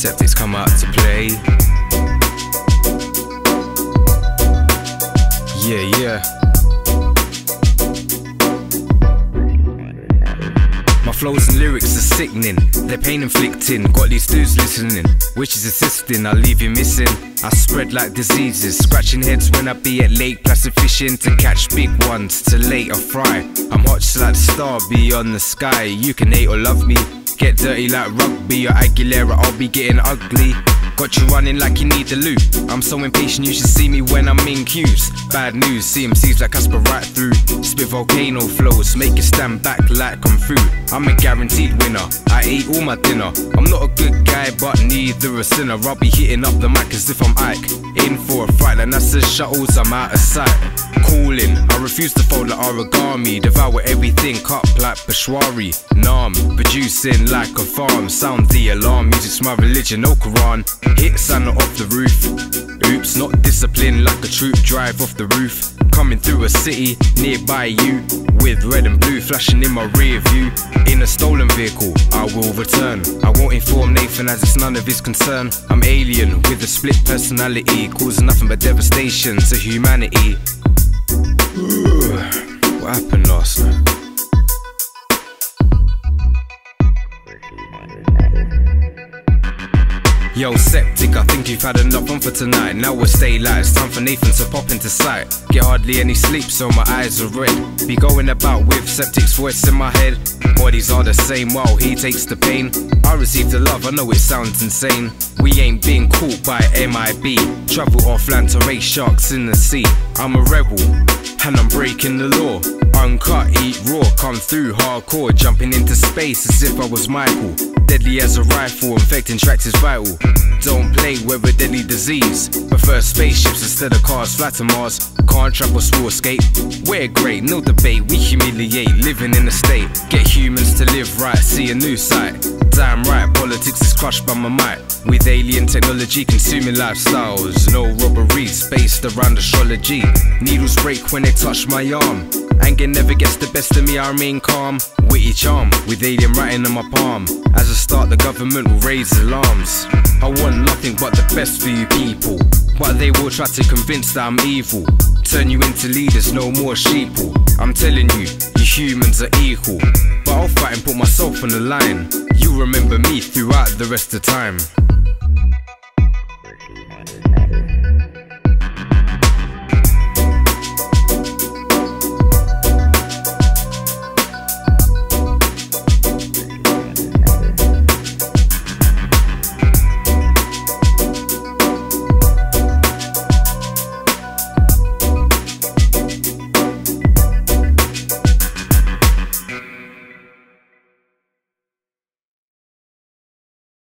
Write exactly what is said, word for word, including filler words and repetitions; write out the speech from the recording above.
Septics come out to play. Yeah, yeah. My flows and lyrics are sickening, they're pain inflicting. Got these dudes listening, which is assisting. I leave you missing. I spread like diseases, scratching heads when I be at Lake Placid fishing to catch big ones to later fry. I'm hot just like the star beyond the sky. You can hate or love me, get dirty like rugby or Aguilera, I'll be getting ugly. Got you running like you need the loot. I'm so impatient you should see me when I'm in queues. Bad news, C M Cs like Casper right through. Spit volcano flows, make you stand back like I'm through. I'm a guaranteed winner, I ate all my dinner. I'm not a good guy but neither a sinner. I'll be hitting up the mic as if I'm Ike. In for a fight like NASA shuttles, I'm out of sight. Calling, I refuse to fold like origami. Devour everything, cut like Peshwari. Nam, producing like a farm. Sound the alarm, music's my religion, no Quran. Hit Santa off the roof. Oops, not disciplined like a troop. Drive off the roof, coming through a city nearby you, with red and blue flashing in my rear view. In a stolen vehicle, I will return. I won't inform Nathan as it's none of his concern. I'm alien with a split personality, causing nothing but devastation to humanity. Ooh, what happened last night? Yo, Septic, I think you've had enough fun for tonight. Now we'll stay light, it's time for Nathan to pop into sight. Get hardly any sleep, so my eyes are red. Be going about with Septic's voice in my head. Bodies are the same while he takes the pain. I receive the love, I know it sounds insane. We ain't being caught by M I B. Travel offline to race sharks in the sea. I'm a rebel, and I'm breaking the law. Uncut, eat raw, come through hardcore. Jumping into space as if I was Michael. Deadly as a rifle, infecting tracks is vital. Don't play with a deadly disease. Prefer spaceships instead of cars, fly to Mars. Can't trap us, will escape. We're great, no debate, we humiliate. Living in a state, get humans to live right, see a new sight. Damn right, politics is crushed by my might. With alien technology consuming lifestyles. No robberies based around astrology. Needles break when they touch my arm. Anger never gets the best of me, I remain calm. Witty charm, with alien writing on my palm. As I start, the government will raise alarms. I want nothing but the best for you people, but they will try to convince that I'm evil. Turn you into leaders, no more sheeple. I'm telling you, you humans are equal. But I'll fight and put myself on the line. You remember me throughout the rest of time.